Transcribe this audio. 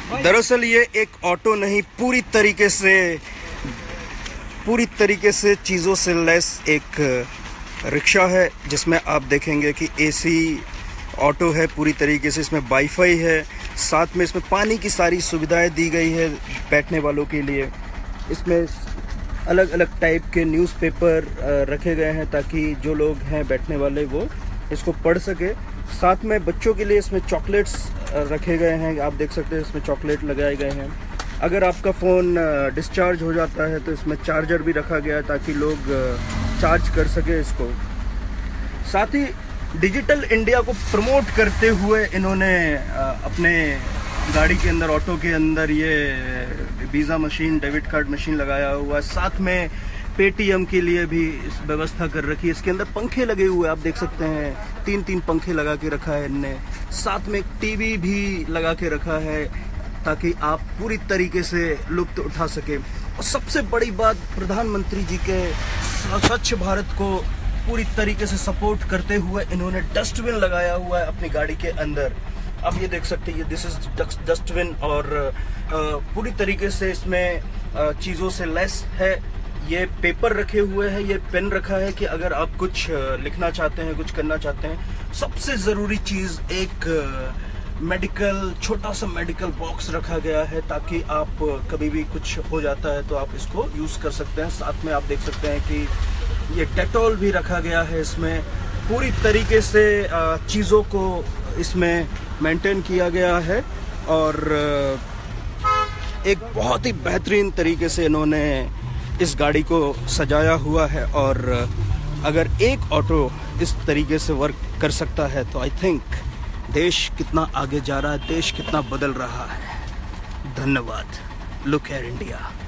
दरअसल ये एक ऑटो नहीं, पूरी तरीके से चीज़ों से लैस एक रिक्शा है, जिसमें आप देखेंगे कि एसी ऑटो है पूरी तरीके से। इसमें वाईफाई है, साथ में इसमें पानी की सारी सुविधाएं दी गई है बैठने वालों के लिए। इसमें अलग अलग टाइप के न्यूज़पेपर रखे गए हैं ताकि जो लोग हैं बैठने वाले वो इसको पढ़ सके। साथ में बच्चों के लिए इसमें चॉकलेट्स रखे गए हैं, आप देख सकते हैं इसमें चॉकलेट लगाए गए हैं। अगर आपका फ़ोन डिस्चार्ज हो जाता है तो इसमें चार्जर भी रखा गया है ताकि लोग चार्ज कर सके इसको। साथ ही डिजिटल इंडिया को प्रमोट करते हुए इन्होंने अपने गाड़ी के अंदर, ऑटो के अंदर ये visa machine, debit card machine लगाया हुआ है। साथ में पेटीएम के लिए भी इस व्यवस्था कर रखी है। इसके अंदर पंखे लगे हुए आप देख सकते हैं, 3 पंखे लगा के रखा है इनने। साथ में एक टीवी भी लगा के रखा है ताकि आप पूरी तरीके से लुत्फ उठा सके। और सबसे बड़ी बात, प्रधानमंत्री जी के स्वच्छ भारत को पूरी तरीके से सपोर्ट करते हुए इन्होंने डस्टबिन लगाया हुआ है अपनी गाड़ी के अंदर। आप ये देख सकते हैं, ये दिस इज डस्टबिन, और पूरी तरीके से इसमें चीज़ों से लेस है। ये पेपर रखे हुए हैं, ये पेन रखा है कि अगर आप कुछ लिखना चाहते हैं, कुछ करना चाहते हैं। सबसे ज़रूरी चीज़, एक मेडिकल, छोटा सा मेडिकल बॉक्स रखा गया है ताकि आप कभी भी कुछ हो जाता है तो आप इसको यूज़ कर सकते हैं। साथ में आप देख सकते हैं कि ये डेटॉल भी रखा गया है इसमें। पूरी तरीके से चीज़ों को इसमें मेंटेन किया गया है और एक बहुत ही बेहतरीन तरीके से इन्होंने इस गाड़ी को सजाया हुआ है। और अगर एक ऑटो इस तरीके से वर्क कर सकता है तो आई थिंक देश कितना आगे जा रहा है, देश कितना बदल रहा है। धन्यवाद। Look Air India.